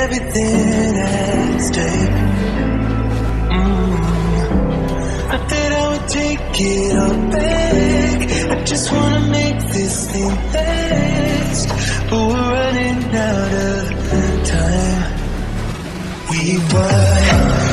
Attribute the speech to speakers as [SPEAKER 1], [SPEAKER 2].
[SPEAKER 1] everything at stake. I thought I would take it all back. I just wanna make this thing last, but we're running out of time. We were